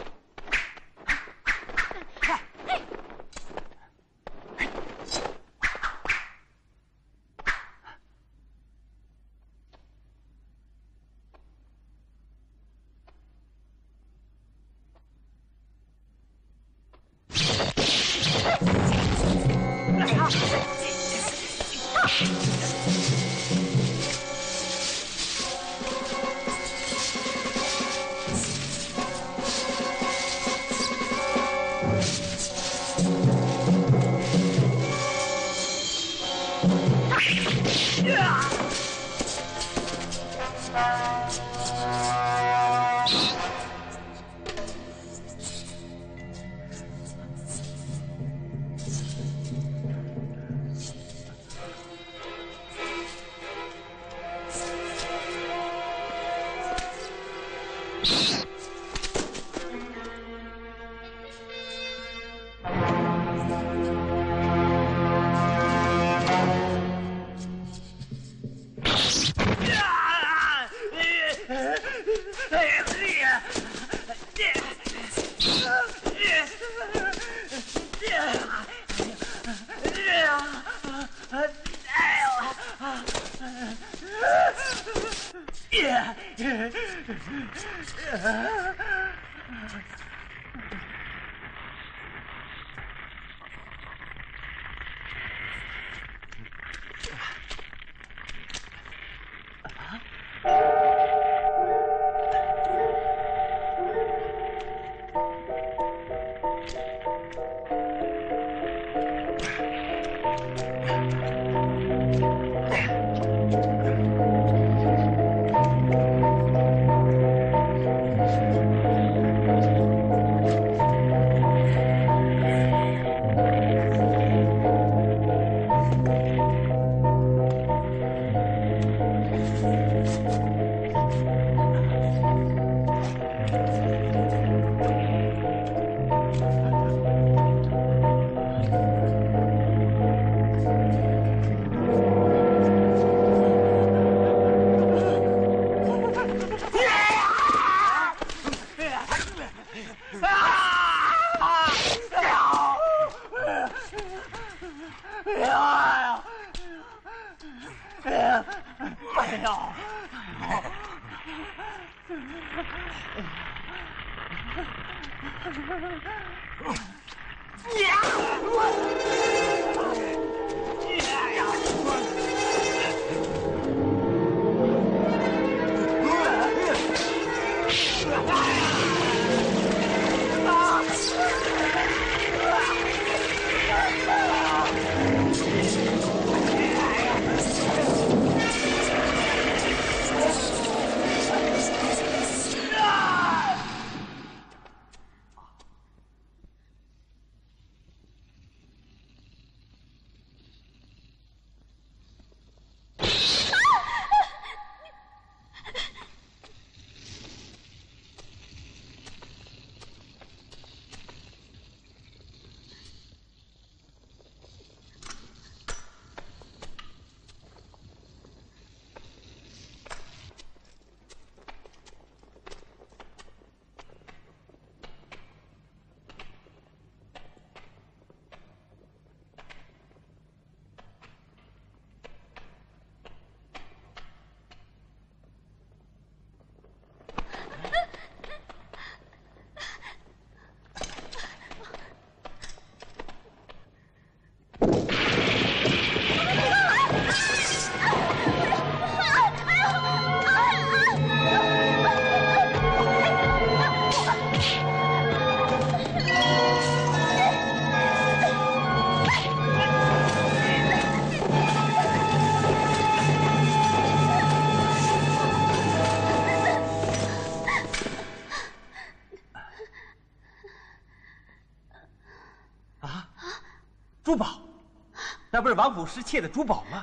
珠宝，那不是王府失窃的珠宝吗？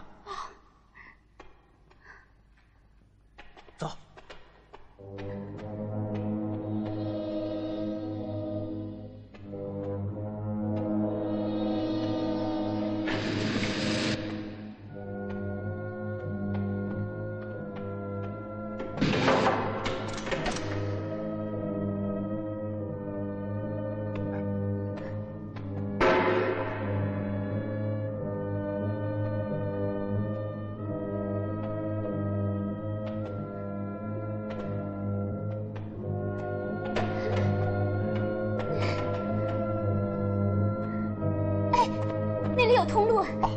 走。 有通路。 哦。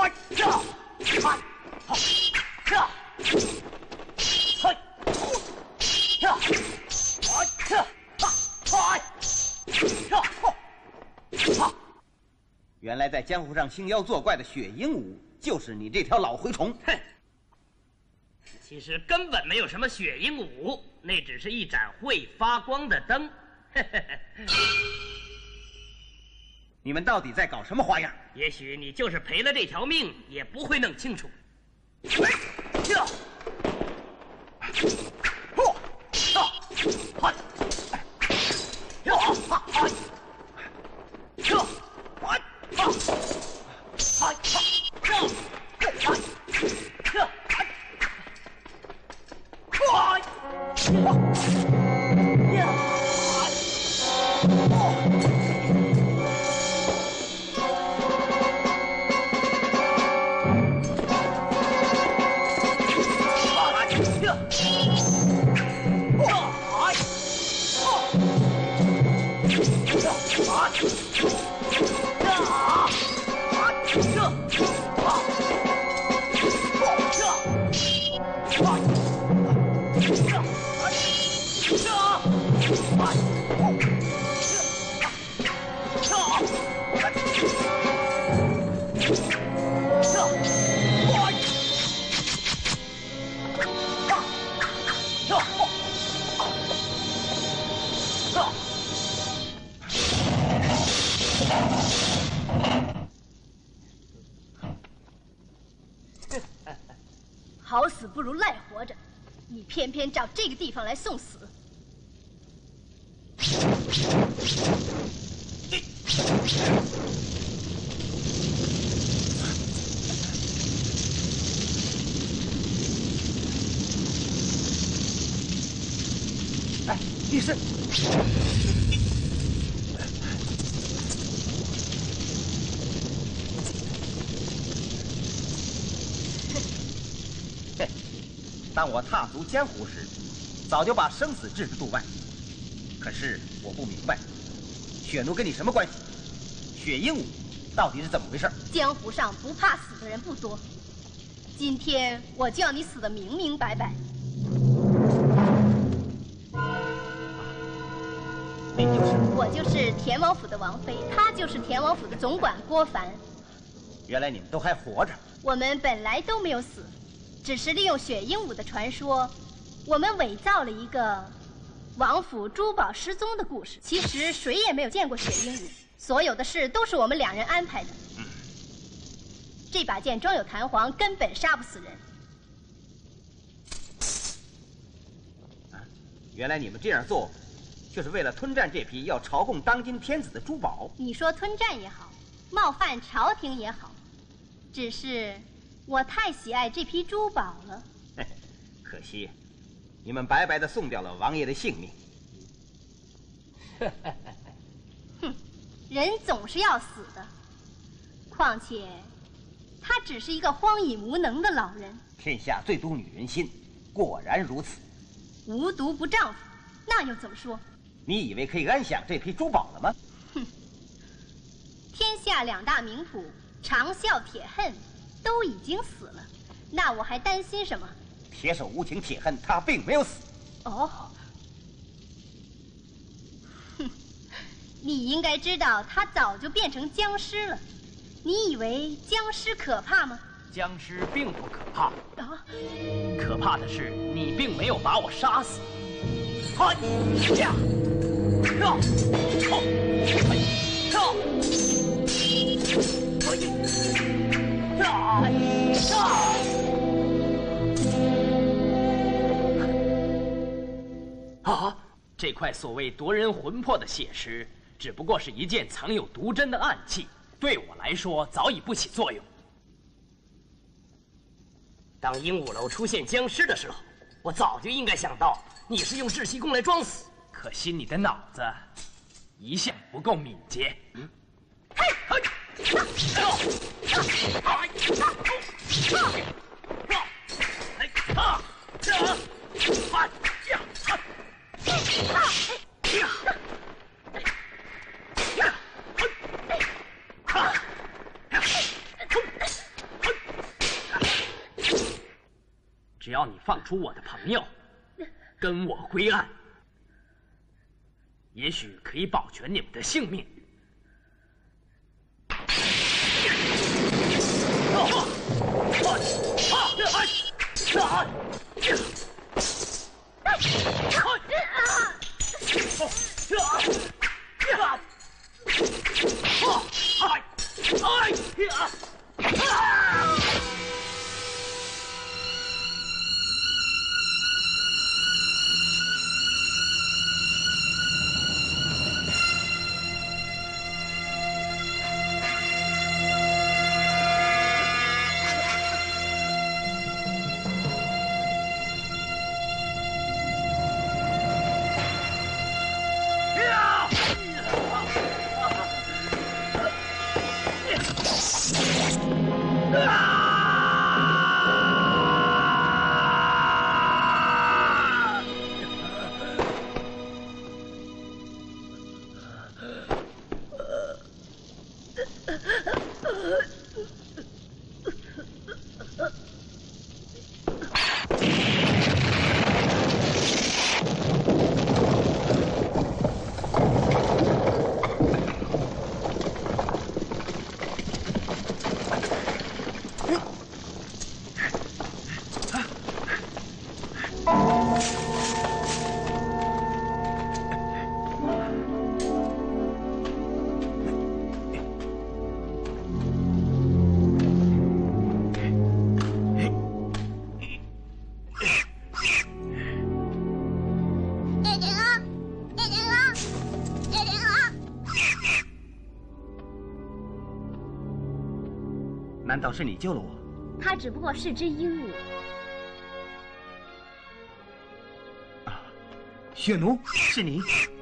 原来在江湖上兴妖作怪的雪鹰舞，就是你这条老蛔虫！ 哼！其实根本没有什么雪鹰舞，那只是一盏会发光的灯。 你们到底在搞什么花样？ 也许你就是赔了这条命，也不会弄清楚。 好死不如赖活着，你偏偏找这个地方来送死。 哎，医生。当我踏足江湖时，早就把生死置之度外。可是我不明白，雪奴跟你什么关系？雪鹰舞到底是怎么回事？ 江湖上不怕死的人不多，今天我叫你死得明明白白。 你就是我就是田王府的王妃，他就是田王府的总管郭凡。 原来你们都还活着。 我们本来都没有死。只是利用雪鹰舞的传说，我们伪造了一个王府珠宝失踪的故事。其实谁也没有见过雪鹰舞，所有的事都是我们两人安排的。嗯，这把剑装有弹簧，根本杀不死人。 啊，原来你们这样做，就是为了吞占这批要朝贡当今天子的珠宝。 你说吞占也好，冒犯朝廷也好，只是。我太喜爱这批珠宝了， 可惜，你们白白的送掉了王爷的性命。 哼，人总是要死的，况且，他只是一个荒淫无能的老人。 天下最毒女人心，果然如此。 无毒不丈夫，那又怎么说？ 你以为可以安享这批珠宝了吗？ 哼，天下两大名捕长啸、铁恨。都已经死了，那我还担心什么？ 铁手无情铁恨，他并没有死。 哦，哼，你应该知道他早就变成僵尸了。你以为僵尸可怕吗？ 僵尸并不可怕， 啊， 可怕的是你并没有把我杀死。 嗨呀！跳！跳！跳！可以！ 啊！这块所谓夺人魂魄的血石，只不过是一件藏有毒针的暗器，对我来说早已不起作用。 当鹦鹉楼出现僵尸的时候，我早就应该想到你是用窒息功来装死。 可惜你的脑子一向不够敏捷。嗯。嘿，嘿。 只要你放出我的朋友，跟我归案，也许可以保全你们的性命。 难道是你救了我？ 他只不过是只鹦鹉。 啊，血奴，是你？